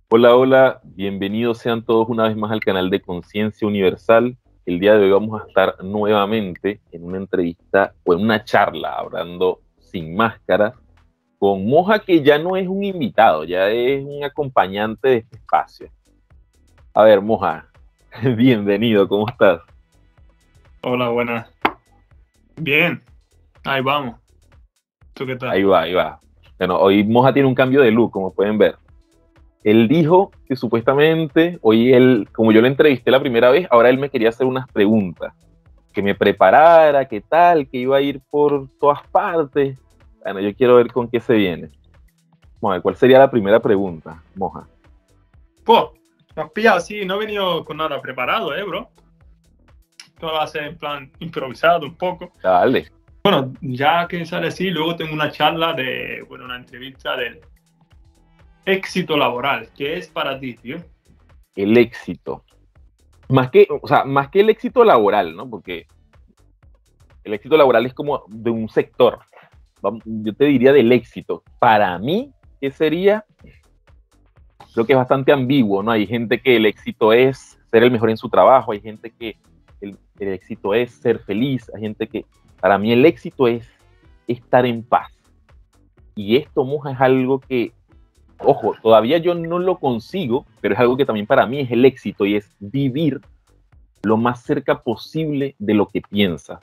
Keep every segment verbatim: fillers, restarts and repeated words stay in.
Hola, hola, bienvenidos sean todos una vez más al canal de Conciencia Universal. El día de hoy vamos a estar nuevamente en una entrevista o en una charla, hablando sin máscara, con Moja, que ya no es un invitado, ya es un acompañante de este espacio. A ver, Moja, bienvenido, ¿cómo estás? Hola, buenas. Bien, ahí vamos. ¿Tú qué tal? Ahí va, ahí va. Bueno, hoy Moja tiene un cambio de look, como pueden ver. Él dijo que supuestamente, hoy él, como yo lo entrevisté la primera vez, ahora él me quería hacer unas preguntas, que me preparara, qué tal, que iba a ir por todas partes. Bueno, yo quiero ver con qué se viene. Vamos a ver, ¿cuál sería la primera pregunta, Moja? Pues, me has pillado así, no he venido con nada preparado, ¿eh, bro? Todo va a ser en plan improvisado un poco. Dale. Bueno, ya que sale así, luego tengo una charla de, bueno, una entrevista del éxito laboral. ¿Qué es para ti, tío? El éxito. Más que, o sea, más que el éxito laboral, ¿no? Porque el éxito laboral es como de un sector. Yo te diría del éxito. Para mí, ¿qué sería? Creo que es bastante ambiguo, ¿no? Hay gente que el éxito es ser el mejor en su trabajo, hay gente que el, el éxito es ser feliz, hay gente que, para mí el éxito es estar en paz. Y esto, Moja, es algo que, ojo, todavía yo no lo consigo, pero es algo que también para mí es el éxito y es vivir lo más cerca posible de lo que piensas.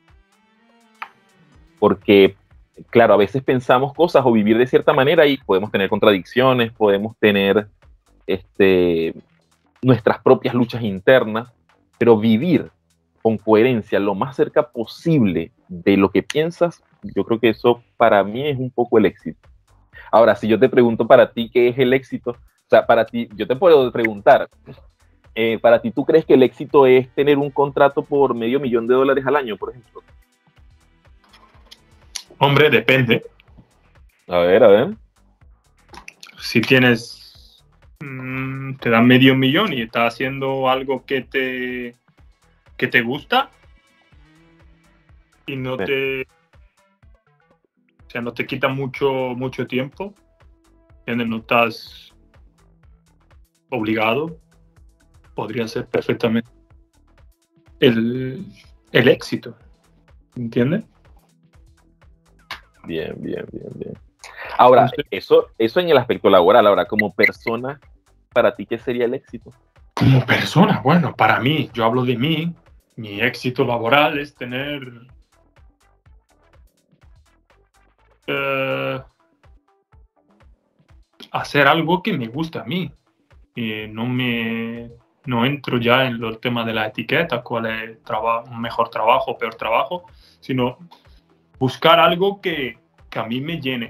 Porque, claro, a veces pensamos cosas o vivir de cierta manera y podemos tener contradicciones, podemos tener este, nuestras propias luchas internas, pero vivir con coherencia lo más cerca posible de lo que piensas, yo creo que eso para mí es un poco el éxito. Ahora, si yo te pregunto para ti qué es el éxito, o sea, para ti, yo te puedo preguntar, eh, para ti, ¿tú crees que el éxito es tener un contrato por medio millón de dólares al año, por ejemplo? Hombre, depende. A ver, a ver. Si tienes, mmm, te dan medio millón y estás haciendo algo que te, que te gusta y no Sí. te, o sea, no te quita mucho, mucho tiempo, ¿entiendes? No estás obligado, podría ser perfectamente el, el éxito, ¿entiendes? Bien, bien, bien, bien. Ahora, Entonces, eso, eso en el aspecto laboral. Ahora, como persona, para ti, ¿qué sería el éxito? como persona, bueno, para mí, yo hablo de mí, mi éxito laboral es tener eh, hacer algo que me gusta a mí. Y no me no entro ya en el tema de la etiqueta, cuál es un mejor trabajo o peor trabajo, sino buscar algo que, que a mí me llene.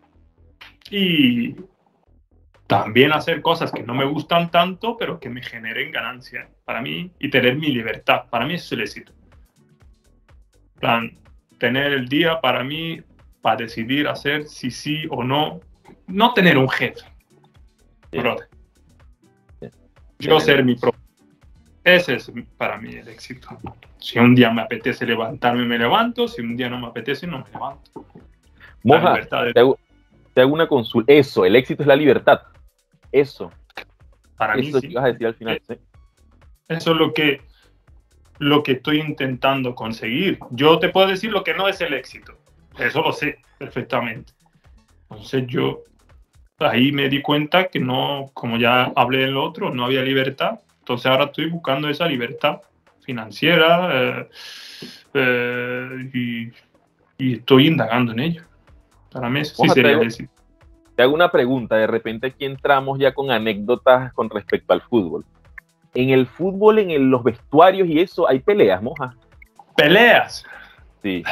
Y también hacer cosas que no me gustan tanto, pero que me generen ganancia para mí y tener mi libertad. Para mí eso es el éxito. En plan, tener el día para mí, para decidir hacer si sí o no. No tener un jefe, Sí, brother. sí. Yo Tener, ser mi propio. Ese es para mí el éxito. Si un día me apetece levantarme, me levanto. Si un día no me apetece, no me levanto. La Moja, libertad de... te hago, te hago una consulta. Eso, el éxito es la libertad. Eso, Para mí eso que sí. ibas a decir al final. ¿Sí? Eso es lo que, lo que estoy intentando conseguir. Yo te puedo decir lo que no es el éxito. Eso lo sé perfectamente. Entonces yo ahí me di cuenta que no, como ya hablé del otro, no había libertad. Entonces ahora estoy buscando esa libertad financiera eh, eh, y, y estoy indagando en ello. Para mí eso sí Moja, te sería el hago, éxito. te hago una pregunta. De repente aquí entramos ya con anécdotas con respecto al fútbol. En el fútbol, en el, los vestuarios y eso, hay peleas, Moja. Peleas. Sí.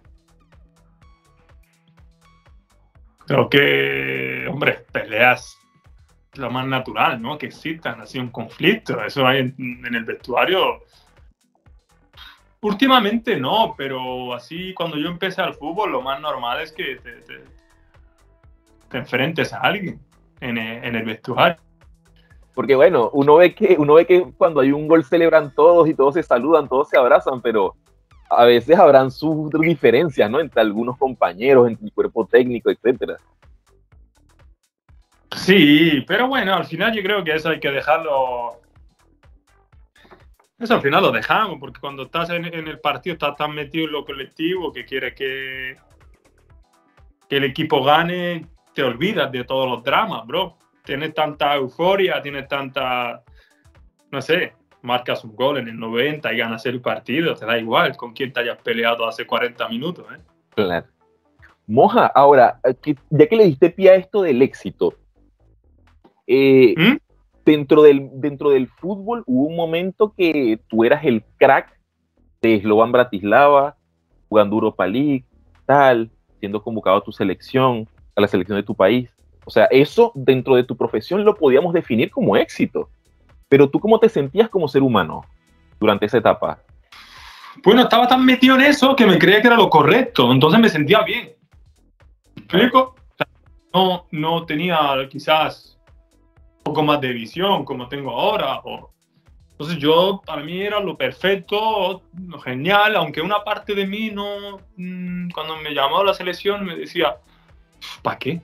Creo que, hombre, peleas lo más natural, ¿no? Que existan así un conflicto. Eso hay en, en el vestuario. Últimamente no, pero así cuando yo empecé al fútbol, lo más normal es que te, te, te enfrentes a alguien en el, en el vestuario. Porque bueno, uno ve que uno ve que cuando hay un gol celebran todos y todos se saludan, todos se abrazan, pero a veces habrán sus diferencias, ¿no? Entre algunos compañeros, entre el cuerpo técnico, etcétera. Sí, pero bueno, al final yo creo que eso hay que dejarlo. Eso al final lo dejamos, porque cuando estás en, en el partido estás tan metido en lo colectivo que quieres que, que el equipo gane, te olvidas de todos los dramas, bro. Tienes tanta euforia, tienes tanta, no sé, marcas un gol en el noventa y ganas el partido, te da igual con quién te hayas peleado hace cuarenta minutos, ¿eh? Claro. Moja, ahora, que- ya que le diste pie a esto del éxito, eh, ¿Mm? dentro, del, dentro del fútbol hubo un momento que tú eras el crack de Slovan Bratislava, jugando Europa League, tal, siendo convocado a tu selección, a la selección de tu país. O sea, eso dentro de tu profesión lo podíamos definir como éxito. Pero tú, ¿cómo te sentías como ser humano durante esa etapa? Bueno, estaba tan metido en eso que me creía que era lo correcto, entonces me sentía bien. ¿Me explico? O sea, no, no tenía quizás un poco más de visión como tengo ahora. O... Entonces yo, para mí era lo perfecto, lo genial, aunque una parte de mí no, mmm, cuando me llamó a la selección me decía, ¿para qué?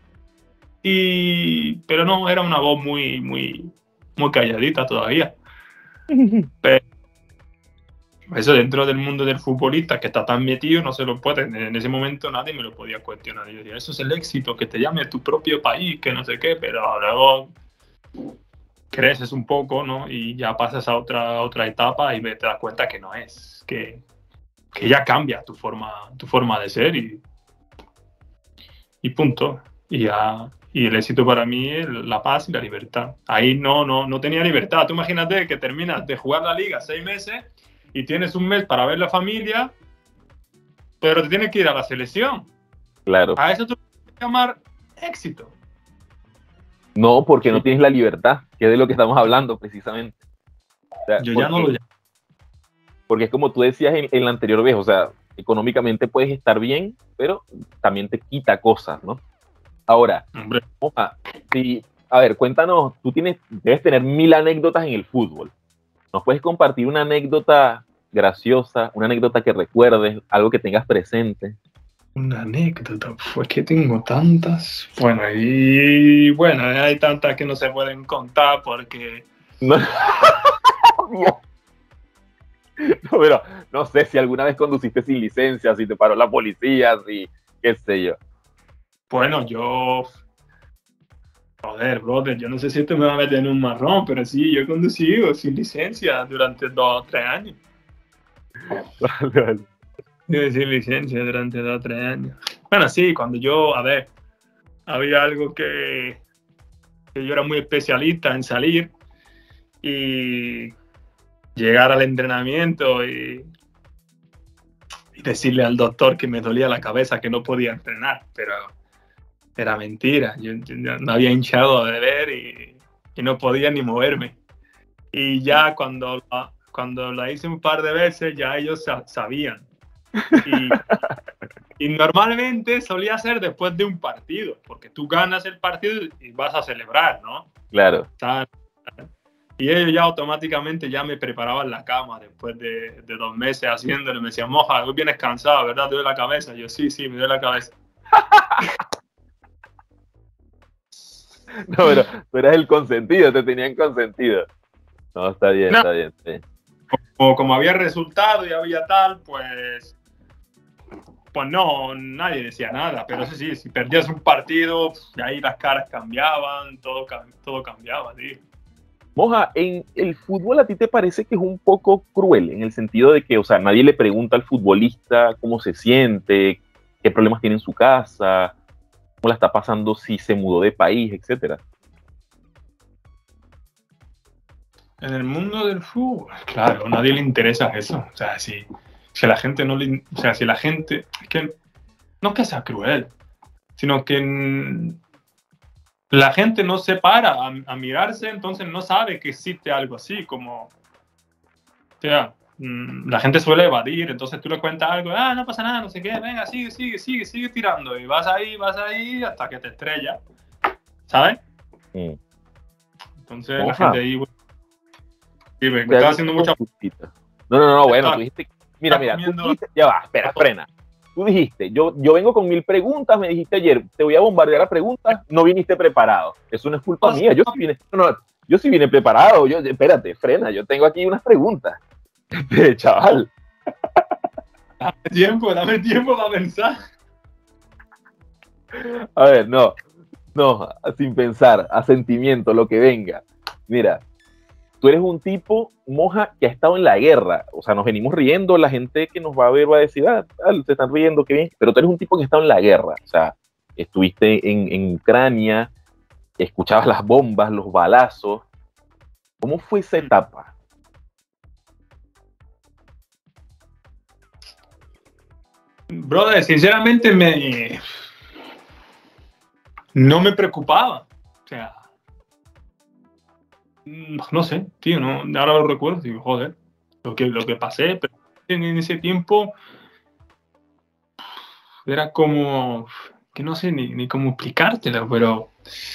Y, pero no, era una voz muy, muy, muy calladita todavía. Pero eso dentro del mundo del futbolista que está tan metido, no se lo puede. En ese momento nadie me lo podía cuestionar. Yo decía, eso es el éxito, que te llame a tu propio país, que no sé qué, pero luego creces un poco, ¿no? Y ya pasas a otra, otra etapa y te das cuenta que no es, que, que ya cambia tu forma, tu forma de ser y, y punto. Y, ya, y el éxito para mí es la paz y la libertad. Ahí no, no, no tenía libertad. Tú imagínate que terminas de jugar la liga seis meses y tienes un mes para ver la familia, pero te tienes que ir a la selección. Claro. A eso tú puedes llamar éxito. No, porque Sí. no tienes la libertad, que es de lo que estamos hablando precisamente. O sea, Yo porque, ya no lo llamo. porque es como tú decías en, en la anterior vez, o sea, económicamente puedes estar bien, pero también te quita cosas, ¿no? Ahora, Hombre. Moja, sí, a ver, cuéntanos, tú tienes, debes tener mil anécdotas en el fútbol. ¿Nos puedes compartir una anécdota graciosa, una anécdota que recuerdes, algo que tengas presente? Una anécdota, pues que tengo tantas. Bueno, y bueno, hay tantas que no se pueden contar porque. No, no, pero no sé si alguna vez conduciste sin licencia, si te paró la policía, si qué sé yo. Bueno, yo. Joder, brother, yo no sé si esto me va a meter en un marrón, pero sí, yo he conducido sin licencia durante dos o tres años. Vale, vale. Sin licencia durante dos o tres años. Bueno, sí, cuando yo, a ver, había algo que, que yo era muy especialista en salir y llegar al entrenamiento y, y decirle al doctor que me dolía la cabeza, que no podía entrenar, pero era mentira. Yo, yo no había hinchado a beber y, y no podía ni moverme. Y ya cuando la, cuando la hice un par de veces, ya ellos sabían. Y, y normalmente solía ser después de un partido, porque tú ganas el partido y vas a celebrar, ¿no? Claro. Y ellos ya automáticamente ya me preparaban la cama después de, de dos meses haciéndolo. Me decían, Moja, hoy vienes cansado, ¿verdad? ¿Te duele la cabeza? Yo, sí, sí, me duele la cabeza. No, pero tú eras el consentido, te tenían consentido. No, está bien, no. está bien, está bien. Como, como había resultado y había tal, pues... Pues no, nadie decía nada. Pero eso sí, si perdías un partido, ahí las caras cambiaban, todo, todo cambiaba, tío. Moja, en el fútbol a ti te parece que es un poco cruel, en el sentido de que, o sea, nadie le pregunta al futbolista cómo se siente, qué problemas tiene en su casa, cómo la está pasando si se mudó de país, etcétera. En el mundo del fútbol, claro, a nadie le interesa eso. O sea, si, si a la gente no le, o sea, si la gente, es que no es que sea cruel, sino que la gente no se para a, a mirarse, entonces no sabe que existe algo así, como, o sea, la gente suele evadir, entonces tú le cuentas algo, ah, no pasa nada, no sé qué, venga, sigue, sigue, sigue, sigue tirando, y vas ahí, vas ahí, hasta que te estrellas, ¿sabes? Mm. Entonces Oja. la gente ahí, sí, me, me está haciendo mucha... No, no, no, bueno, tú dijiste, mira, mira, tú dijiste, ya va, espera, frena. tú dijiste, yo, yo vengo con mil preguntas, me dijiste ayer, te voy a bombardear a preguntas, no viniste preparado. Eso no es culpa mía, yo sí vine, no, no, yo sí vine preparado. Yo, espérate, frena, yo tengo aquí unas preguntas. Chaval. Dame tiempo, dame tiempo para pensar. A ver, no, no, sin pensar, a sentimiento, lo que venga. Mira, tú eres un tipo, Moja, que ha estado en la guerra. O sea, nos venimos riendo, la gente que nos va a ver va a decir, ah, se están riendo, qué bien. Pero tú eres un tipo que ha estado en la guerra. O sea, estuviste en, en Ucrania, escuchabas las bombas, los balazos. ¿Cómo fue esa etapa? Brother, sinceramente me... no me preocupaba. O sea, no sé, tío, no, ahora lo recuerdo, digo, joder, lo que, lo que pasé, pero en ese tiempo era como, que no sé ni, ni cómo explicártelo, pero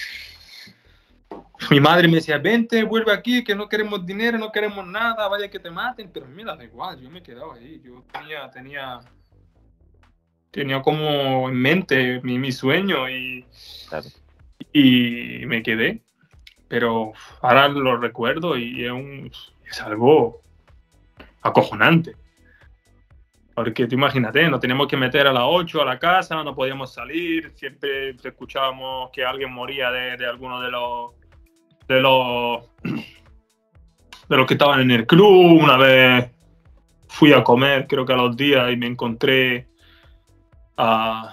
mi madre me decía, vente, vuelve aquí, que no queremos dinero, no queremos nada, vaya que te maten, pero mira, da igual, yo me quedaba ahí, yo tenía, tenía, tenía como en mente mi, mi sueño y, Claro. y me quedé. Pero ahora lo recuerdo y es, un, es algo acojonante. Porque tú imagínate, nos teníamos que meter a las ocho a la casa, no podíamos salir, siempre escuchábamos que alguien moría de, de alguno de los, de los de los que estaban en el club. Una vez fui a comer, creo que a los días, y me encontré a,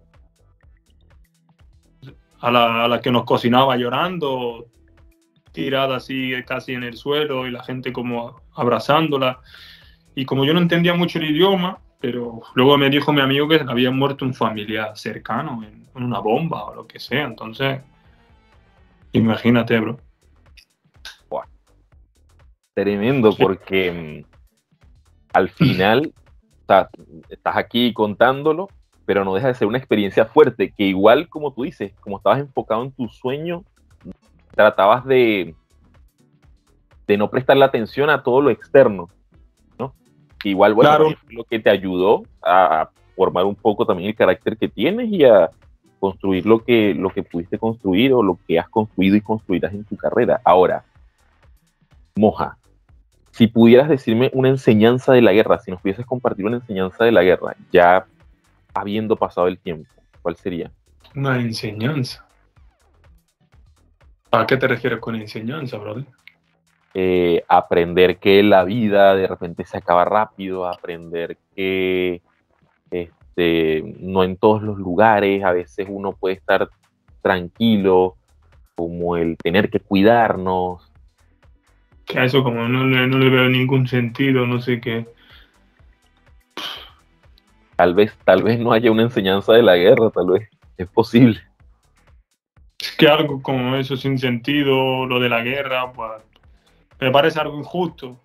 a, la, a la que nos cocinaba llorando, tirada así casi en el suelo y la gente como abrazándola. Y como yo no entendía mucho el idioma, pero luego me dijo mi amigo que había muerto un familiar cercano en, en una bomba o lo que sea. Entonces, imagínate, bro. Wow. Tremendo, porque al final, o sea, estás aquí contándolo, pero no deja de ser una experiencia fuerte, que igual, como tú dices, como estabas enfocado en tu sueño, tratabas de, de no prestarle atención a todo lo externo, ¿no? Que igual, bueno, Claro. fue lo que te ayudó a formar un poco también el carácter que tienes y a construir lo que, lo que pudiste construir o lo que has construido y construirás en tu carrera. Ahora, Moja, si pudieras decirme una enseñanza de la guerra, si nos pudieses compartir una enseñanza de la guerra, ya habiendo pasado el tiempo, ¿cuál sería? Una enseñanza. ¿A qué te refieres con enseñanza, brother? Eh, aprender que la vida de repente se acaba rápido, aprender que este, no en todos los lugares, a veces uno puede estar tranquilo, como el tener que cuidarnos. Que a eso como no le, no le veo ningún sentido, no sé qué. Tal vez, tal vez no haya una enseñanza de la guerra, tal vez es posible. Es que algo como eso sin sentido, lo de la guerra, pues me parece algo injusto.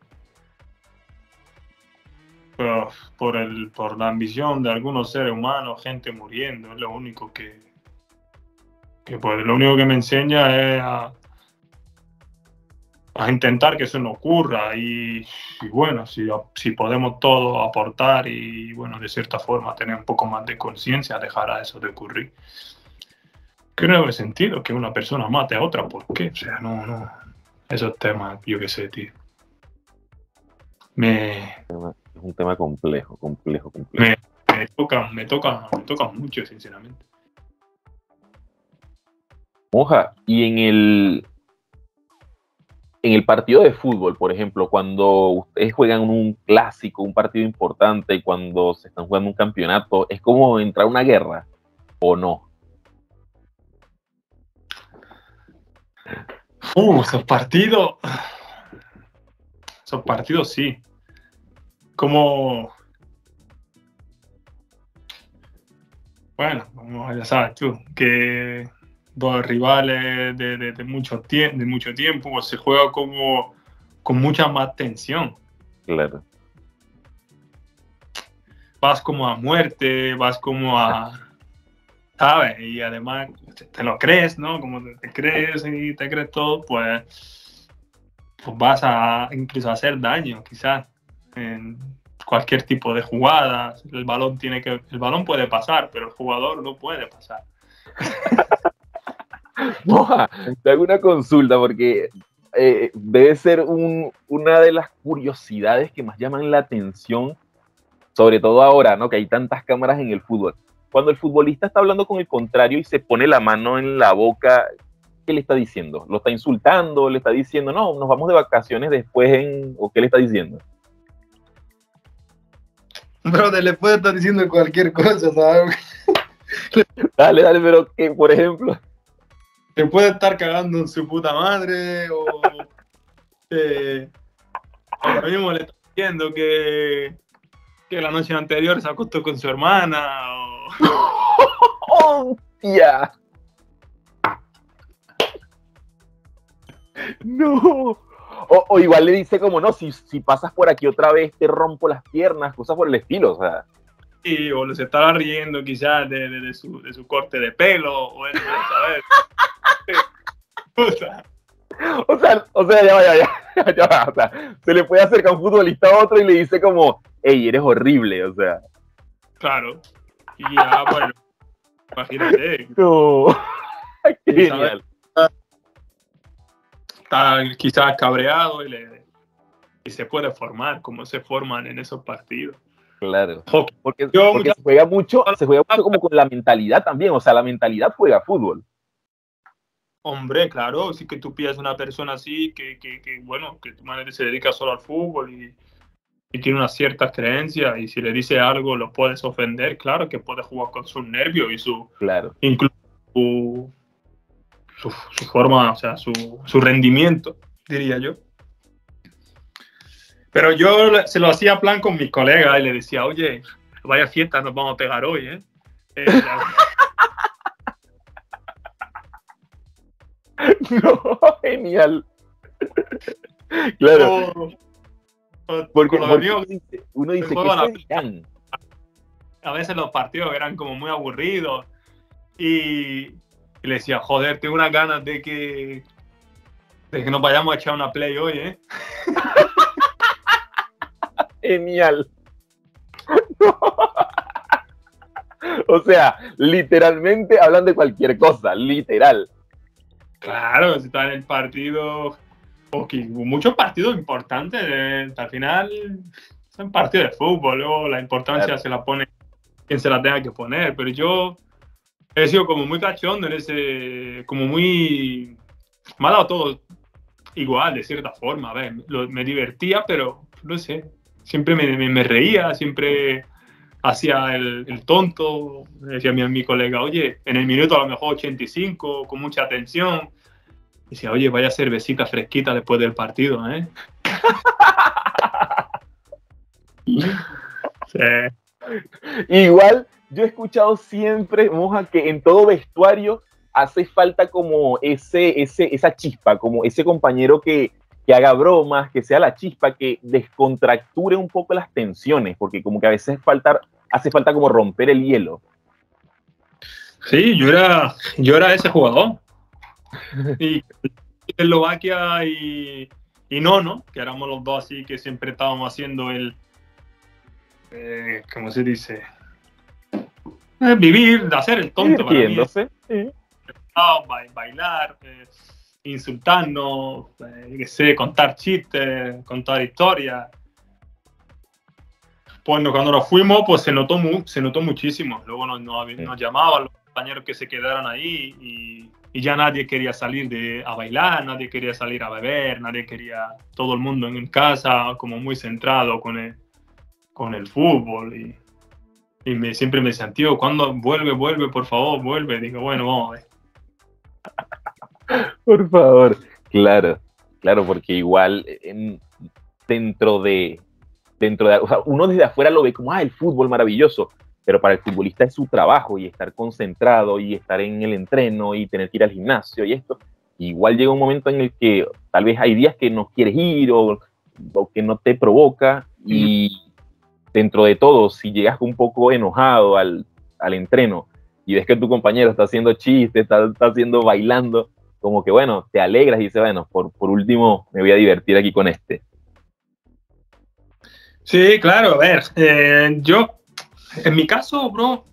Pero por, el, por la ambición de algunos seres humanos, gente muriendo, es lo único que, que pues, lo único que me enseña es a, a intentar que eso no ocurra y, y bueno, si, si podemos todos aportar y bueno, de cierta forma tener un poco más de conciencia, dejar a eso de ocurrir. Que no tiene sentido que una persona mate a otra, ¿por qué? O sea, no, no, esos temas, yo qué sé, tío. Me... Es un tema complejo, complejo, complejo. Me, me tocan, me tocan, me tocan mucho, sinceramente. Moja, y en el, en el partido de fútbol, por ejemplo, cuando ustedes juegan un clásico, un partido importante, y cuando se están jugando un campeonato, ¿es como entrar a una guerra o no? Uh, esos partidos. Esos partidos sí. Como. Bueno, como ya sabes tú, que dos rivales de, de, de, mucho, tie de mucho tiempo, pues se juega como con mucha más tensión. Claro. Vas como a muerte, vas como a. ¿Sabes? Y además te lo crees, ¿no? Como te, te crees y te crees todo, pues, pues vas a incluso a hacer daño, quizás. En, cualquier tipo de jugada. El balón tiene que, el balón puede pasar, pero el jugador no puede pasar. Moja, te hago una consulta porque eh, debe ser un, una de las curiosidades que más llaman la atención, sobre todo ahora, ¿no? Que hay tantas cámaras en el fútbol. Cuando el futbolista está hablando con el contrario y se pone la mano en la boca, ¿qué le está diciendo? ¿Lo está insultando? ¿Le está diciendo, no, nos vamos de vacaciones después en... ¿O qué le está diciendo? Brother, le puede estar diciendo cualquier cosa, ¿sabes? Dale, dale, pero que, por ejemplo... Le puede estar cagando en su puta madre, o... Eh, ahora mismo le está diciendo que, que la noche anterior se acostó con su hermana, o... ¡Oh, tía! No. O, o igual le dice como, no, si, si pasas por aquí otra vez te rompo las piernas, cosas por el estilo, o sea. Sí, o se estaba riendo quizás de, de, de, su, de su corte de pelo, o él, ¿sabes? O sea, o sea, o sea, ya va, ya, ya, ya va, o sea, se le puede acercar un futbolista a otro y le dice como, hey, eres horrible, o sea. Claro. Y ya, bueno, imagínate. No. Qué Sí, genial. Está quizás cabreado y, le, y se puede formar, como se forman en esos partidos. Claro. Hockey. Porque, Yo, porque ya, se juega mucho, se juega mucho como con la mentalidad también, o sea, la mentalidad juega fútbol. Hombre, claro, sí que tú pillas una persona así que, que, que bueno, que tu madre se dedica solo al fútbol y, y tiene unas ciertas creencias, y si le dice algo lo puedes ofender, claro que puede jugar con sus nervios y su, claro, incluso su, su, su forma, o sea, su, su rendimiento, diría yo. Pero yo se lo hacía plan con mis colegas y le decía, oye, vaya fiesta nos vamos a pegar hoy, ¿eh? eh no, genial. Claro. o, o, porque, con porque amigos, uno dice, uno dice que la... se dirán. A veces los partidos eran como muy aburridos y, y le decía, joder, tengo unas ganas de que, de que nos vayamos a echar una play hoy, ¿eh? Genial. O sea, literalmente hablan de cualquier cosa, literal. Claro, si está en el partido, okay, muchos partidos importantes, eh, al final son partidos de fútbol, luego la importancia claro. se la pone quien se la tenga que poner, pero yo he sido como muy cachondo en ese, como muy, me ha dado todo igual de cierta forma, a ver, lo, me divertía, pero no sé, siempre me, me, me reía, siempre hacía el, el tonto, decía a mi, a mi colega, oye, en el minuto a lo mejor ochenta y cinco, con mucha tensión, decía, oye, vaya cervecita fresquita después del partido, ¿eh? Sí. Igual, yo he escuchado siempre, Moja, que en todo vestuario hace falta como ese, ese, esa chispa, como ese compañero que, que haga bromas, que sea la chispa, que descontracture un poco las tensiones, porque como que a veces falta, hace falta como romper el hielo. Sí, yo era, yo era ese jugador. Y Eslovaquia y, y Nono, que éramos los dos así, que siempre estábamos haciendo el, eh, ¿cómo se dice? Eh, vivir, hacer el tonto para mí. Sí. Bailar, eh, insultarnos, eh, qué sé, contar chistes, contar historias. Pues cuando nos fuimos, pues se notó, mu se notó muchísimo. Luego nos, nos, nos llamaban los compañeros que se quedaron ahí y, y ya nadie quería salir de, a bailar, nadie quería salir a beber, nadie quería, todo el mundo en casa como muy centrado con el, con el fútbol. Y, y me, siempre me decían, tío, ¿cuándo vuelve, vuelve, por favor, vuelve? Digo, bueno, vamos a ver. Por favor. Claro, claro, porque igual en, dentro de, dentro de, o sea, uno desde afuera lo ve como, ah, el fútbol maravilloso, pero para el futbolista es su trabajo y estar concentrado y estar en el entreno y tener que ir al gimnasio y esto. Igual llega un momento en el que tal vez hay días que no quieres ir o, o que no te provoca y dentro de todo, si llegas un poco enojado al, al entreno y ves que tu compañero está haciendo chistes, está, está haciendo bailando, como que bueno, te alegras y dices, bueno, por, por último me voy a divertir aquí con este. Sí, claro, a ver, eh, yo, en mi caso, bro,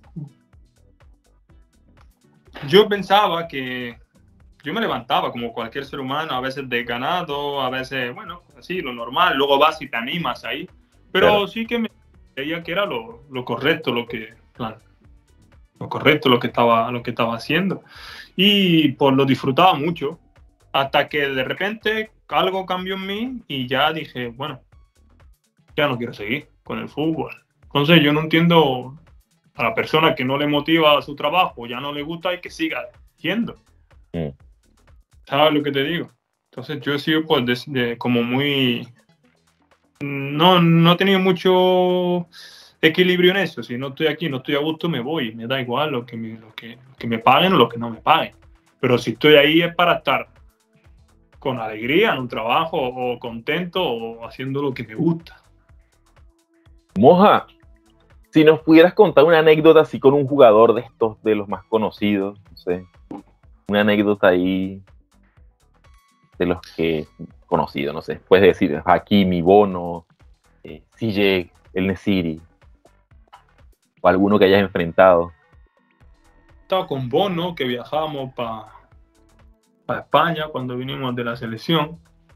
yo pensaba que yo me levantaba como cualquier ser humano, a veces desganado, a veces, bueno, así, lo normal, luego vas y te animas ahí, Claro. pero sí que me creía que era lo, lo correcto, lo que, plan, lo correcto, lo que estaba, lo que estaba haciendo. Y pues lo disfrutaba mucho, hasta que de repente algo cambió en mí y ya dije, bueno, ya no quiero seguir con el fútbol. Entonces yo no entiendo a la persona que no le motiva su trabajo, ya no le gusta y que siga yendo. Mm. ¿Sabes lo que te digo? Entonces yo he sido pues de, de, como muy... No, no he tenido mucho equilibrio en eso. Si no estoy aquí, no estoy a gusto, me voy. Me da igual lo que me, lo que, lo que me paguen o lo que no me paguen. Pero si estoy ahí es para estar con alegría en un trabajo o contento o haciendo lo que me gusta. Moja, si nos pudieras contar una anécdota así con un jugador de estos, de los más conocidos, no sé, una anécdota ahí de los que conocido, no sé, puedes decir Hakimi, Bono, eh, C J, El Nesiri, o alguno que hayas enfrentado. Estaba con Bono, que viajamos para pa España cuando vinimos de la selección.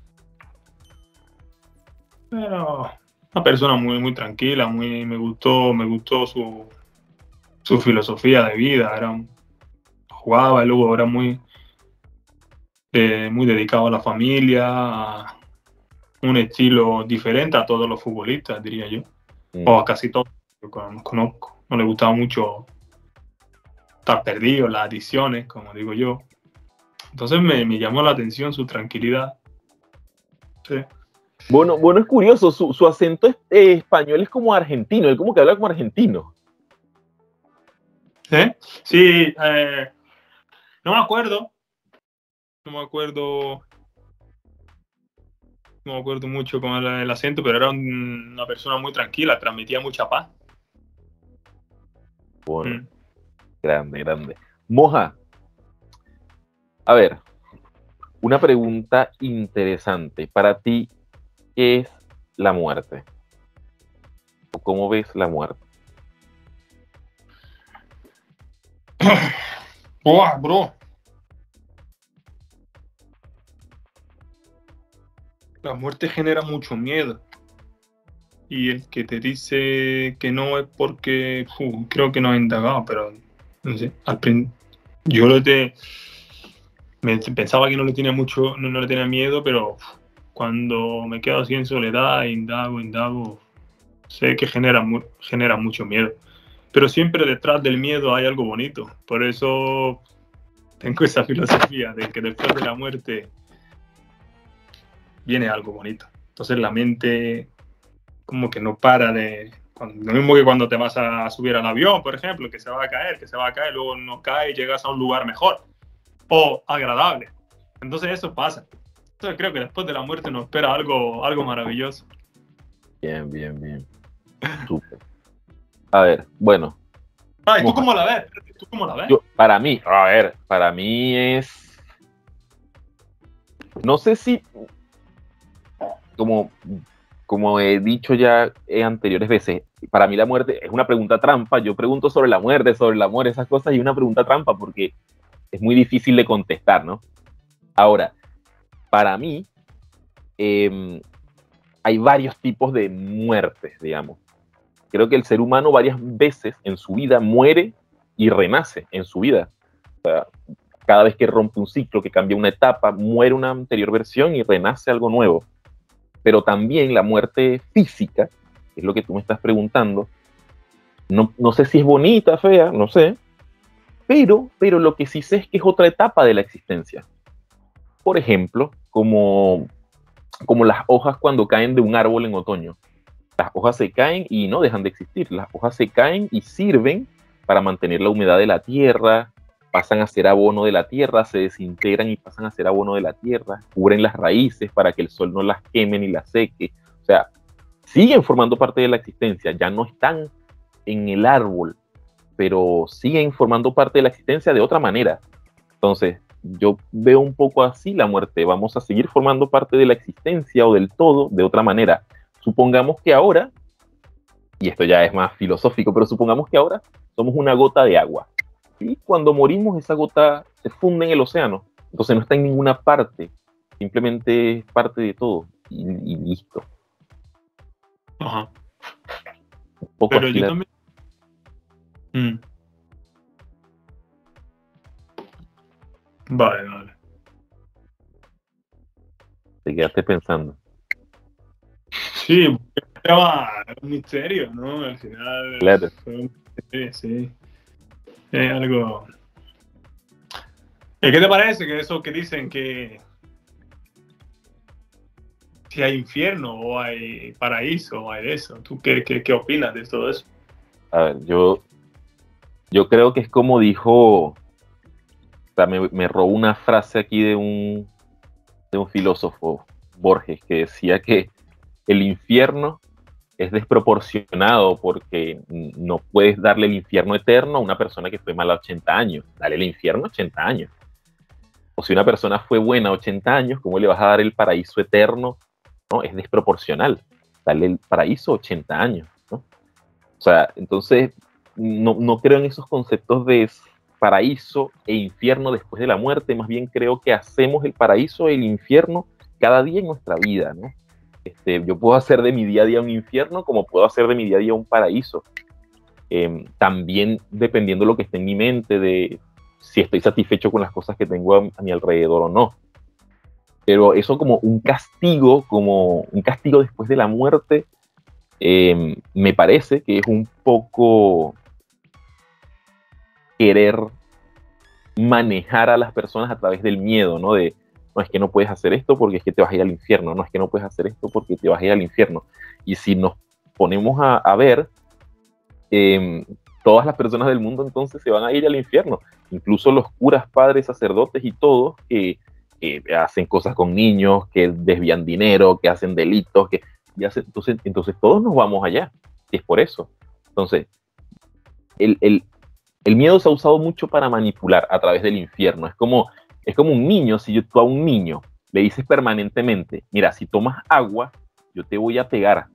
Pero una persona muy, muy tranquila, muy, me gustó, me gustó su, su filosofía de vida. Era, jugaba y luego era muy, eh, muy dedicado a la familia, a un estilo diferente a todos los futbolistas, diría yo. Mm. O a casi todos que conozco. No le gustaba mucho estar perdido, las adicciones, como digo yo. Entonces me, me llamó la atención su tranquilidad. Sí. Bueno, bueno, es curioso, su, su acento es, eh, español es como argentino, él como que habla como argentino. ¿Eh? Sí, eh, no me acuerdo, no me acuerdo, no me acuerdo mucho con el, el acento, pero era un, una persona muy tranquila, transmitía mucha paz. Bueno, Mm. grande, grande. Moja, a ver, una pregunta interesante. Para ti, ¿qué es la muerte? ¿O cómo ves la muerte? Oh, bro. La muerte genera mucho miedo. Y el que te dice que no es porque uf, creo que no ha indagado, pero no sé. Al prin- yo lo te, me, pensaba que no le tenía mucho, no, no le tenía miedo, pero uf, cuando me quedo así en soledad, indago, indago, sé que genera, mu genera mucho miedo. Pero siempre detrás del miedo hay algo bonito. Por eso tengo esa filosofía de que después de la muerte viene algo bonito. Entonces la mente como que no para de... Lo mismo que cuando te vas a subir al avión, por ejemplo, que se va a caer, que se va a caer, luego no cae y llegas a un lugar mejor o agradable. Entonces eso pasa. Entonces creo que después de la muerte nos espera algo, algo maravilloso. Bien, bien, bien. Súper. A ver, bueno. Ah, ¿y tú Moja, cómo la ves? ¿Tú cómo la ves? yo, para mí, a ver, para mí es... No sé si, como, como he dicho ya en anteriores veces, para mí la muerte es una pregunta trampa. Yo pregunto sobre la muerte, sobre el amor, esas cosas, y una pregunta trampa porque es muy difícil de contestar, ¿no? Ahora, para mí, eh, hay varios tipos de muertes, digamos. Creo que el ser humano varias veces en su vida muere y renace en su vida. O sea, cada vez que rompe un ciclo, que cambia una etapa, muere una anterior versión y renace algo nuevo. Pero también la muerte física, que es lo que tú me estás preguntando, no, no sé si es bonita, fea, no sé, pero, pero lo que sí sé es que es otra etapa de la existencia. Por ejemplo, como, como las hojas cuando caen de un árbol en otoño. Las hojas se caen y no dejan de existir. Las hojas se caen y sirven para mantener la humedad de la tierra, pasan a ser abono de la tierra, se desintegran y pasan a ser abono de la tierra, cubren las raíces para que el sol no las queme ni las seque. O sea, siguen formando parte de la existencia, ya no están en el árbol, pero siguen formando parte de la existencia de otra manera. Entonces, yo veo un poco así la muerte. Vamos a seguir formando parte de la existencia o del todo de otra manera. Supongamos que ahora y esto ya es más filosófico, pero supongamos que ahora somos una gota de agua. Y cuando morimos, esa gota se funde en el océano. Entonces no está en ninguna parte. Simplemente es parte de todo. Y, y listo. Ajá. Un poco Pero así yo la- también... Mm. Vale, vale. Te quedaste pensando. Sí, es un tema, es un misterio, ¿no? Al final... Claro. Sí, sí. Es algo... ¿Y qué te parece que eso que dicen que si hay infierno o hay paraíso o hay eso? ¿Tú qué, qué, qué opinas de todo eso? A ver, yo, yo creo que es como dijo, o sea, me, me robó una frase aquí de un, de un filósofo, Borges, que decía que el infierno es desproporcionado porque no puedes darle el infierno eterno a una persona que fue mala a ochenta años. Dale el infierno a ochenta años. O si una persona fue buena a ochenta años, ¿cómo le vas a dar el paraíso eterno? ¿No? Es desproporcional. Dale el paraíso a ochenta años, ¿no? O sea, entonces no, no creo en esos conceptos de paraíso e infierno después de la muerte. Más bien creo que hacemos el paraíso e el infierno cada día en nuestra vida, ¿no? Este, yo puedo hacer de mi día a día un infierno como puedo hacer de mi día a día un paraíso. Eh, también dependiendo de lo que esté en mi mente, de si estoy satisfecho con las cosas que tengo a, a mi alrededor o no. Pero eso como un castigo, como un castigo después de la muerte, eh, me parece que es un poco querer manejar a las personas a través del miedo, ¿no? De, no, es que no puedes hacer esto porque es que te vas a ir al infierno, no es que no puedes hacer esto porque te vas a ir al infierno. Y si nos ponemos a, a ver, eh, todas las personas del mundo entonces se van a ir al infierno, incluso los curas, padres, sacerdotes y todos que, que hacen cosas con niños, que desvían dinero, que hacen delitos, que y hacen, entonces, entonces todos nos vamos allá, y es por eso. Entonces, el, el, el miedo se ha usado mucho para manipular a través del infierno. Es como, es como un niño, si yo, tú a un niño le dices permanentemente, mira, si tomas agua, yo te voy a pegar.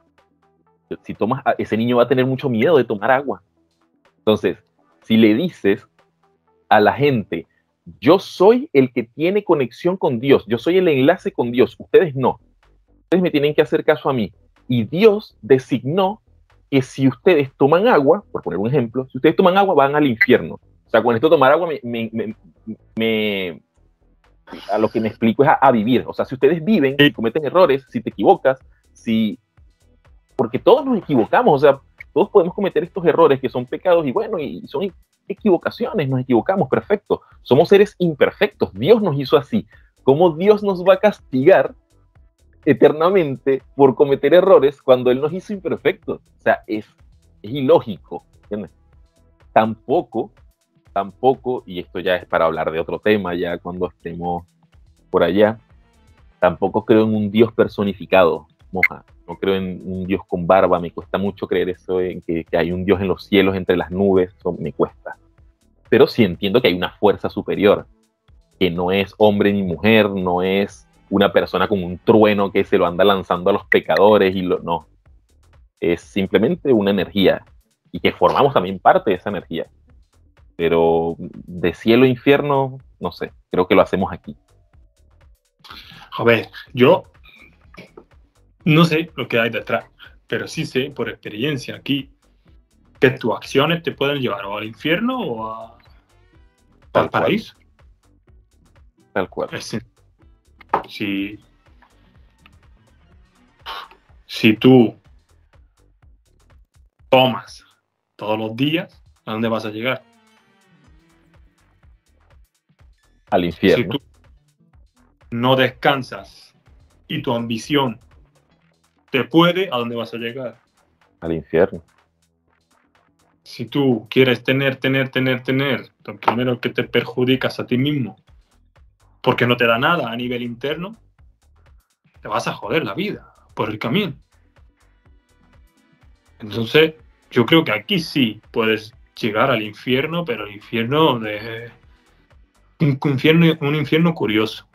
Si tomas, ese niño va a tener mucho miedo de tomar agua. Entonces, si le dices a la gente, yo soy el que tiene conexión con Dios, yo soy el enlace con Dios, ustedes no. Ustedes me tienen que hacer caso a mí. Y Dios designó que si ustedes toman agua, por poner un ejemplo, si ustedes toman agua van al infierno. O sea, con esto tomar agua me, me, me, me a lo que me explico es a, a vivir. O sea, si ustedes viven, si cometen errores, si te equivocas, si... Porque todos nos equivocamos, o sea, todos podemos cometer estos errores que son pecados y bueno, y son equivocaciones, nos equivocamos, perfecto. Somos seres imperfectos, Dios nos hizo así. ¿Cómo Dios nos va a castigar eternamente por cometer errores cuando Él nos hizo imperfectos? O sea, es, es ilógico, ¿entiendes? Tampoco, tampoco, y esto ya es para hablar de otro tema, ya cuando estemos por allá, tampoco creo en un Dios personificado, moja. No creo en un Dios con barba, me cuesta mucho creer eso, en que, que hay un Dios en los cielos, entre las nubes, eso me cuesta. Pero sí entiendo que hay una fuerza superior, que no es hombre ni mujer, no es una persona con un trueno que se lo anda lanzando a los pecadores, y lo, no. Es simplemente una energía, y que formamos también parte de esa energía. Pero de cielo e infierno, no sé, creo que lo hacemos aquí. A ver, yo no sé lo que hay detrás, pero sí sé por experiencia aquí que tus acciones te pueden llevar o al infierno o a, al paraíso. Tal cual. Es, si, si tú tomas todos los días, ¿a dónde vas a llegar? Al infierno. Si tú no descansas y tu ambición te puede, ¿a dónde vas a llegar? Al infierno. Si tú quieres tener, tener, tener, tener, lo primero que te perjudicas a ti mismo, porque no te da nada a nivel interno, te vas a joder la vida por el camino. Entonces, yo creo que aquí sí puedes llegar al infierno, pero el infierno de un infierno, un infierno curioso.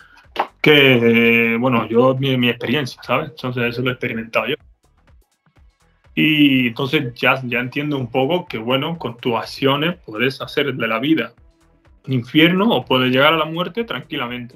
Que, bueno, yo, mi, mi experiencia, ¿sabes? Entonces, eso lo he experimentado yo. Y entonces ya, ya entiendo un poco que, bueno, con tus acciones puedes hacer de la vida un infierno o puedes llegar a la muerte tranquilamente.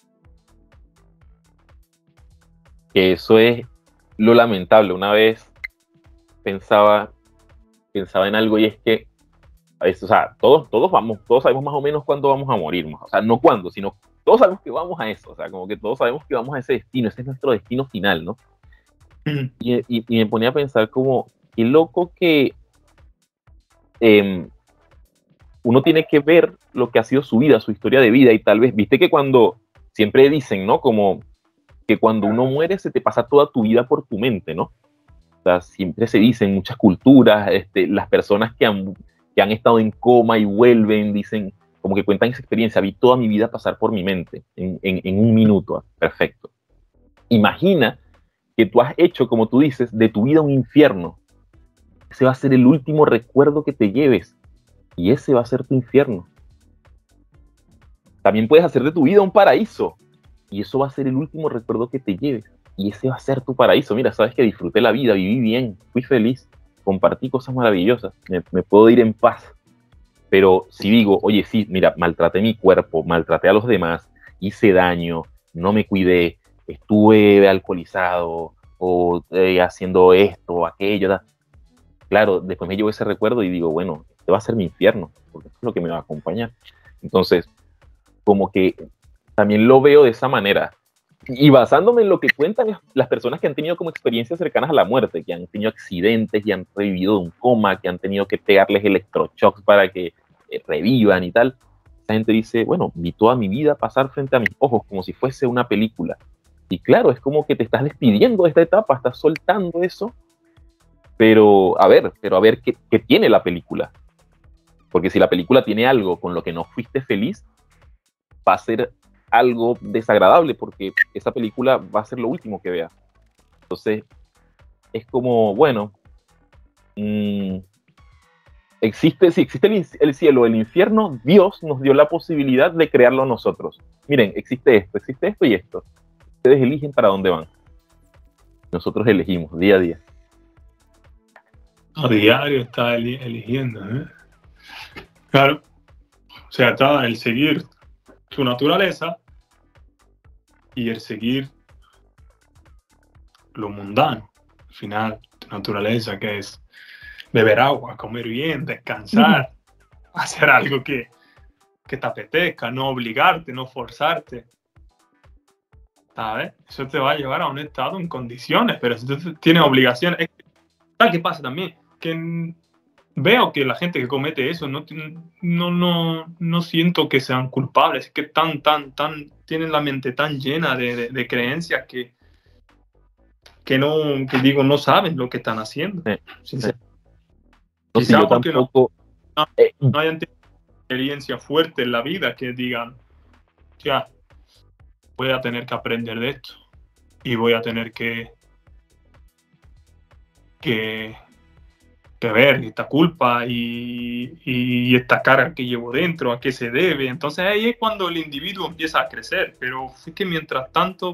Que eso es lo lamentable. Una vez pensaba, pensaba en algo y es que, a veces, o sea, todos, todos vamos, todos sabemos más o menos cuándo vamos a morir, o sea, no cuándo, sino todos sabemos que vamos a eso, o sea, como que todos sabemos que vamos a ese destino, ese es nuestro destino final, ¿no? Mm. Y, y, y me ponía a pensar como, qué loco que eh, uno tiene que ver lo que ha sido su vida, su historia de vida, y tal vez, viste que cuando, siempre dicen, ¿no? Como que cuando uno muere se te pasa toda tu vida por tu mente, ¿no? O sea, siempre se dice en muchas culturas, este, las personas que han, que han estado en coma y vuelven, dicen, como que cuentan esa experiencia, vi toda mi vida pasar por mi mente en, en, en un minuto, perfecto. Imagina que tú has hecho, como tú dices, de tu vida un infierno. Ese va a ser el último recuerdo que te lleves y ese va a ser tu infierno. También puedes hacer de tu vida un paraíso y eso va a ser el último recuerdo que te lleves y ese va a ser tu paraíso. Mira, sabes que disfruté la vida, viví bien, fui feliz, compartí cosas maravillosas, me, me puedo ir en paz. Pero si digo, oye, sí, mira, maltraté mi cuerpo, maltraté a los demás, hice daño, no me cuidé, estuve alcoholizado o eh, haciendo esto o aquello, ¿verdad? Claro, después me llevo ese recuerdo y digo, bueno, este va a ser mi infierno, porque es lo que me va a acompañar. Entonces, como que también lo veo de esa manera. Y basándome en lo que cuentan las personas que han tenido como experiencias cercanas a la muerte, que han tenido accidentes y han revivido de un coma, que han tenido que pegarles electroshocks para que eh, revivan y tal, esa gente dice, bueno, vi toda mi vida pasar frente a mis ojos como si fuese una película. Y claro, es como que te estás despidiendo de esta etapa, estás soltando eso, pero a ver, pero a ver qué, qué tiene la película. Porque si la película tiene algo con lo que no fuiste feliz, va a ser algo desagradable porque esa película va a ser lo último que veas. Entonces, es como, bueno, mmm, existe, si existe el, el cielo, el infierno, Dios nos dio la posibilidad de crearlo nosotros. Miren, existe esto, existe esto y esto. Ustedes eligen para dónde van. Nosotros elegimos día a día. A diario está eligiendo, ¿eh? Claro. O sea, está el seguir tu naturaleza y el seguir lo mundano. Al final, tu naturaleza, que es beber agua, comer bien, descansar, uh-huh. hacer algo que, que te apetezca, no obligarte, no forzarte. ¿Sabes? Eso te va a llevar a un estado en condiciones, pero si tú tienes obligaciones... ¿Sabes qué pasa también? Que veo que la gente que comete eso no, no, no, no siento que sean culpables, es que tan, tan, tan, tienen la mente tan llena de, de, de creencias que, que no, que digo, no saben lo que están haciendo. Sí, sí. No, si yo tampoco... no, eh, no hayan tenido experiencia fuerte en la vida que digan, ya, voy a tener que aprender de esto y voy a tener que que que ver esta culpa y, y esta carga que llevo dentro, a qué se debe. Entonces ahí es cuando el individuo empieza a crecer, pero es que mientras tanto...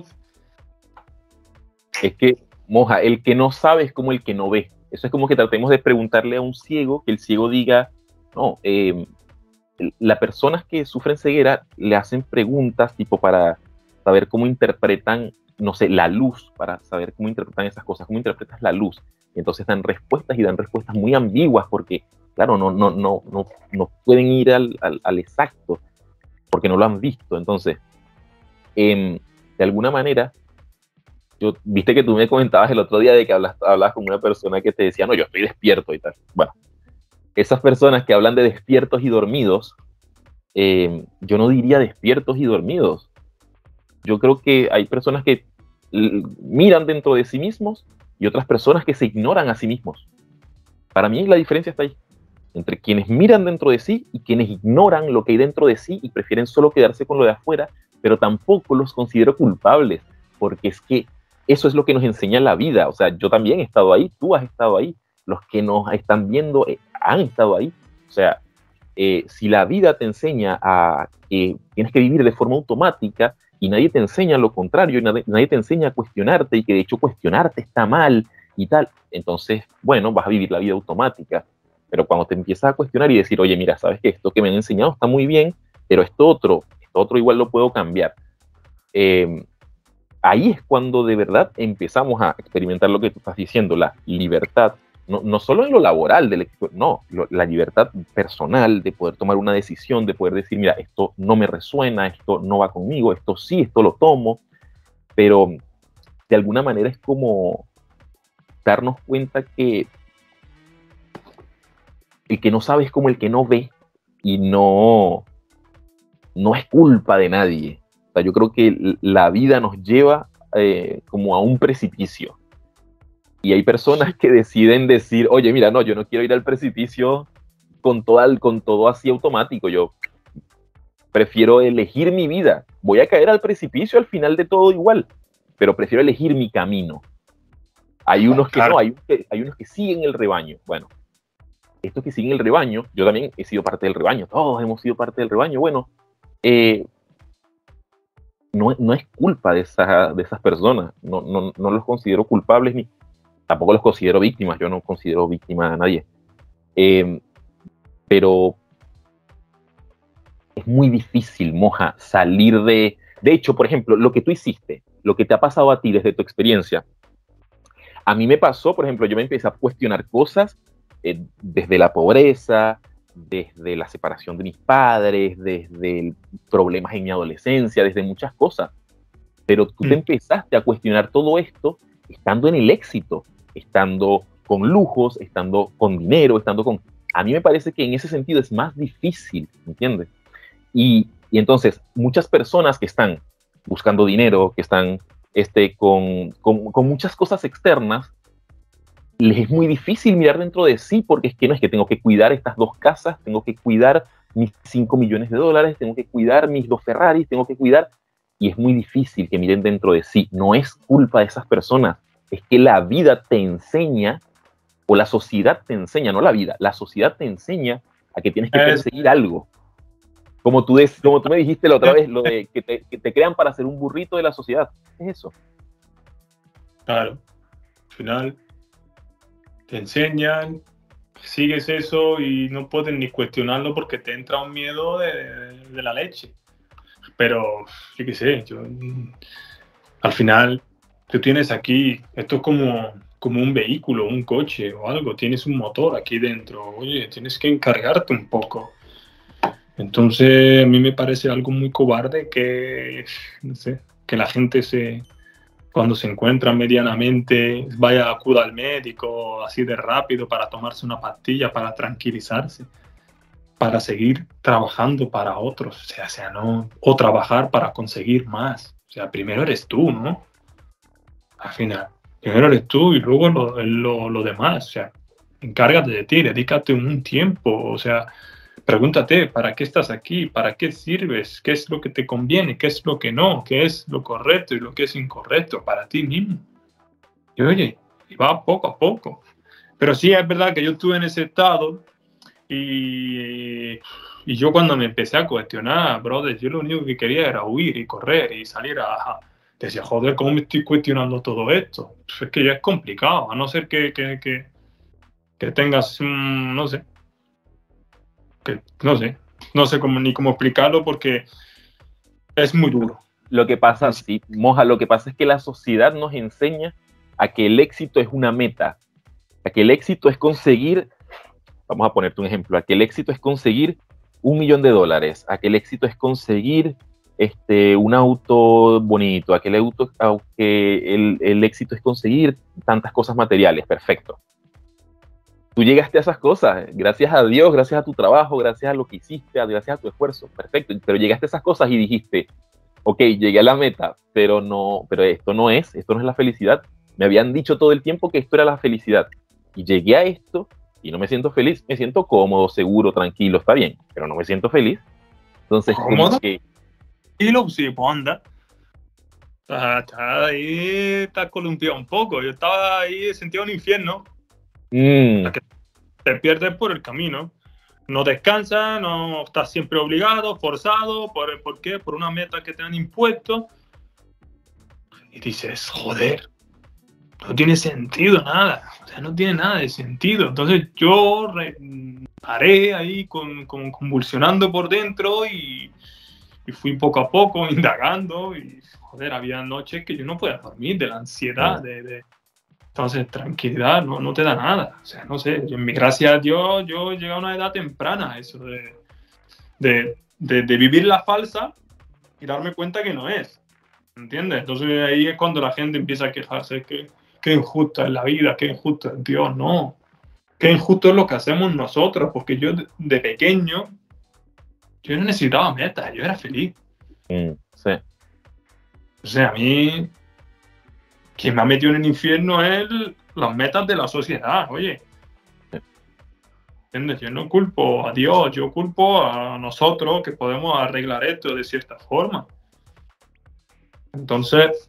Es que, Moja, el que no sabe es como el que no ve. Eso es como que tratemos de preguntarle a un ciego, que el ciego diga, no, eh, las personas que sufren ceguera le hacen preguntas tipo para saber cómo interpretan, no sé, la luz, para saber cómo interpretan esas cosas, cómo interpretas la luz. Entonces dan respuestas y dan respuestas muy ambiguas porque, claro, no, no, no, no, no pueden ir al, al, al exacto porque no lo han visto. Entonces, eh, de alguna manera, yo, viste que tú me comentabas el otro día de que hablas, hablabas con una persona que te decía, no, yo estoy despierto y tal. Bueno, esas personas que hablan de despiertos y dormidos, eh, yo no diría despiertos y dormidos. Yo creo que hay personas que miran dentro de sí mismos y otras personas que se ignoran a sí mismos. Para mí la diferencia está ahí, entre quienes miran dentro de sí y quienes ignoran lo que hay dentro de sí y prefieren solo quedarse con lo de afuera, pero tampoco los considero culpables, porque es que eso es lo que nos enseña la vida. O sea, yo también he estado ahí, tú has estado ahí, los que nos están viendo eh, han estado ahí. O sea, eh, si la vida te enseña a que tienes que vivir de forma automática, y nadie te enseña lo contrario, y nadie, nadie te enseña a cuestionarte, y que de hecho cuestionarte está mal, y tal. Entonces, bueno, vas a vivir la vida automática. Pero cuando te empiezas a cuestionar y decir, oye, mira, sabes que esto que me han enseñado está muy bien, pero esto otro, esto otro igual lo puedo cambiar. Eh, ahí es cuando de verdad empezamos a experimentar lo que tú estás diciendo, la libertad, no, no solo en lo laboral, del, no, lo, la libertad personal de poder tomar una decisión, de poder decir, mira, esto no me resuena, esto no va conmigo, esto sí, esto lo tomo, pero de alguna manera es como darnos cuenta que el que no sabe es como el que no ve y no, no es culpa de nadie. O sea, yo creo que la vida nos lleva eh, como a un precipicio. Y hay personas que deciden decir, oye, mira, no, yo no quiero ir al precipicio con todo, con todo así automático. Yo prefiero elegir mi vida. Voy a caer al precipicio al final de todo igual, pero prefiero elegir mi camino. Hay unos que claro. no, hay, hay unos que siguen el rebaño. Bueno, estos que siguen el rebaño, yo también he sido parte del rebaño, todos hemos sido parte del rebaño. Bueno, eh, no, no es culpa de, esa, de esas personas. No, no, no los considero culpables ni tampoco los considero víctimas, yo no considero víctima a nadie. Eh, pero es muy difícil, Moja, salir de... De hecho, por ejemplo, lo que tú hiciste, lo que te ha pasado a ti desde tu experiencia, a mí me pasó, por ejemplo, yo me empecé a cuestionar cosas eh, desde la pobreza, desde la separación de mis padres, desde problemas en mi adolescencia, desde muchas cosas. Pero tú mm. te empezaste a cuestionar todo esto estando en el éxito, estando con lujos, estando con dinero, estando con... A mí me parece que en ese sentido es más difícil, ¿entiendes? Y, y entonces, muchas personas que están buscando dinero, que están este, con, con, con muchas cosas externas, les es muy difícil mirar dentro de sí, porque es que no es que tengo que cuidar estas dos casas, tengo que cuidar mis cinco millones de dólares, tengo que cuidar mis dos Ferraris, tengo que cuidar... Y es muy difícil que miren dentro de sí. No es culpa de esas personas, es que la vida te enseña, o la sociedad te enseña, no la vida, la sociedad te enseña a que tienes que perseguir algo. Como tú, des, como tú me dijiste la otra vez, lo de que te, que te crean para ser un burrito de la sociedad. Es eso. Claro. Al final te enseñan, sigues eso y no puedes ni cuestionarlo porque te entra un miedo de, de la leche. Pero, yo qué sé, yo, al final tú tienes aquí, esto es como, como un vehículo, un coche o algo, tienes un motor aquí dentro, oye, tienes que encargarte un poco. Entonces, a mí me parece algo muy cobarde que, no sé, que la gente se, cuando se encuentra medianamente, vaya, acuda al médico así de rápido para tomarse una pastilla, para tranquilizarse, para seguir trabajando para otros, o sea, o sea, no, o trabajar para conseguir más. O sea, primero eres tú, ¿no? Al final, primero eres tú y luego lo, lo, lo demás. O sea, encárgate de ti, dedícate un tiempo. O sea, pregúntate, ¿para qué estás aquí? ¿Para qué sirves? ¿Qué es lo que te conviene? ¿Qué es lo que no? ¿Qué es lo correcto y lo que es incorrecto para ti mismo? Y oye, y va poco a poco. Pero sí es verdad que yo estuve en ese estado. Y, y yo cuando me empecé a cuestionar, brother, yo lo único que quería era huir y correr y salir a... a decía, joder, ¿cómo me estoy cuestionando todo esto? Pues es que ya es complicado, a no ser que, que, que, que tengas, um, no sé, que, no sé, no sé cómo, ni cómo explicarlo porque es muy duro. Lo que pasa, sí, Moja, lo que pasa es que la sociedad nos enseña a que el éxito es una meta, a que el éxito es conseguir... Vamos a ponerte un ejemplo, a que el éxito es conseguir un millón de dólares, a que el éxito es conseguir este, un auto bonito, a que el, auto, a que el, el éxito es conseguir tantas cosas materiales, perfecto. Tú llegaste a esas cosas, gracias a Dios, gracias a tu trabajo, gracias a lo que hiciste, gracias a tu esfuerzo, perfecto, pero llegaste a esas cosas y dijiste, ok, llegué a la meta, pero, no, pero esto no es, esto no es la felicidad. Me habían dicho todo el tiempo que esto era la felicidad, y llegué a esto, y no me siento feliz, me siento cómodo, seguro, tranquilo, está bien, pero no me siento feliz. Entonces, ¿cómodo? Que... Y lo sí, pues anda. Está, está ahí, está columpiado un poco. Yo estaba ahí, sentía un infierno. Mm. Que te pierdes por el camino. No descansas, no estás siempre obligado, forzado. ¿Por, ¿por qué? Por una meta que te han impuesto. Y dices, joder, no tiene sentido nada, o sea, no tiene nada de sentido. Entonces yo re, paré ahí con, con, convulsionando por dentro y, y fui poco a poco indagando y, joder, había noches que yo no podía dormir de la ansiedad, de, de... Entonces, tranquilidad no, no te da nada. O sea, no sé, yo, gracias a Dios yo llegué a una edad temprana, eso de, de, de, de vivir la falsa y darme cuenta que no es. ¿Entiendes? Entonces ahí es cuando la gente empieza a quejarse que qué injusta es la vida, qué injusto es Dios. No, qué injusto es lo que hacemos nosotros, porque yo de, de pequeño yo no necesitaba metas, yo era feliz. Mm, sí. O sea, a mí quien me ha metido en el infierno es las metas de la sociedad, oye. ¿Entiendes? Yo no culpo a Dios, yo culpo a nosotros que podemos arreglar esto de cierta forma. Entonces,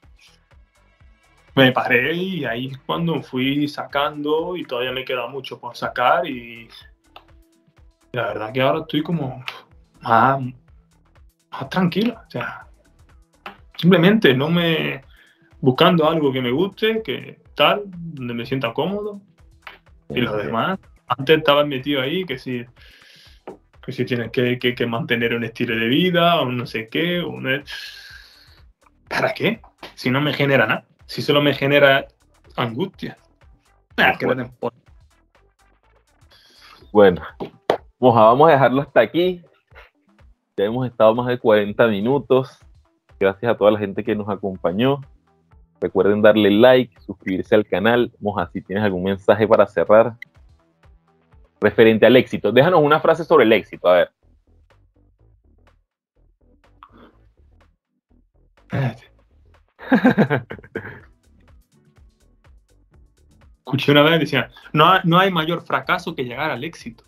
me paré y ahí es cuando fui sacando y todavía me queda mucho por sacar y la verdad que ahora estoy como más, más tranquilo. O sea, simplemente no me... buscando algo que me guste, que tal, donde me sienta cómodo y lo demás. Antes estaba metido ahí que si, que si tienes que, que, que mantener un estilo de vida o no sé qué. Una... ¿Para qué? Si no me genera nada. Si solo me genera angustia. Ah, que bueno. no Bueno, Moja, vamos a dejarlo hasta aquí. Ya hemos estado más de cuarenta minutos. Gracias a toda la gente que nos acompañó. Recuerden darle like, suscribirse al canal. Moja, si tienes algún mensaje para cerrar referente al éxito. Déjanos una frase sobre el éxito, a ver. Escuché una vez que decían, no, no hay mayor fracaso que llegar al éxito.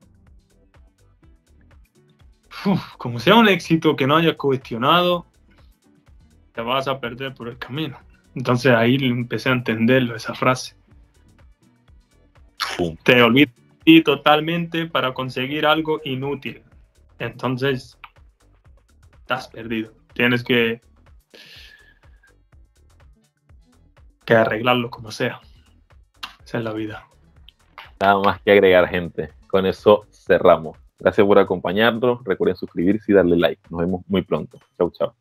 Uf, como sea un éxito que no hayas cuestionado, te vas a perder por el camino. Entonces ahí empecé a entenderlo, esa frase. Pum. Te olvidas de ti totalmente para conseguir algo inútil. Entonces, estás perdido. Tienes que, que arreglarlo como sea. Esa es la vida. Nada más que agregar, gente. Con eso cerramos. Gracias por acompañarnos. Recuerden suscribirse y darle like. Nos vemos muy pronto. Chau, chau.